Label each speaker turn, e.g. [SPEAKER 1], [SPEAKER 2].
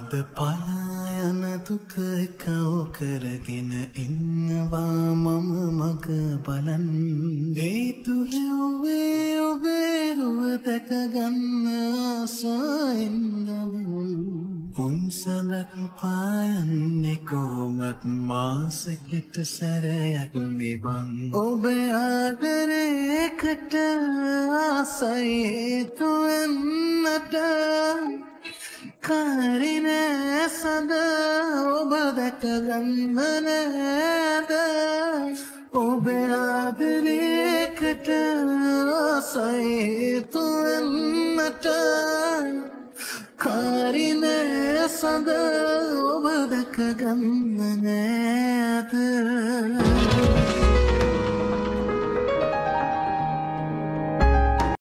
[SPEAKER 1] අද පලායන දුක කව කරගෙන ඉන්නවා මම මග බලන් හේතු හැව්වේ ඔබේ රුව දැක ගන්න ආසයින්නම් උන්සලක් පායන්නේ කොහොමත් මාසෙකට සැරයක් නිවන් ඔබේ ආදරේකට ආසයි හේතු වෙන්නට කාරිනේ සද ඔබ දැක ගන්න නේද ඔබේ ආදරේකට ආසයි හේතු වෙන්නට කාරිනේ සද ඔබ දැක ගන්න නේද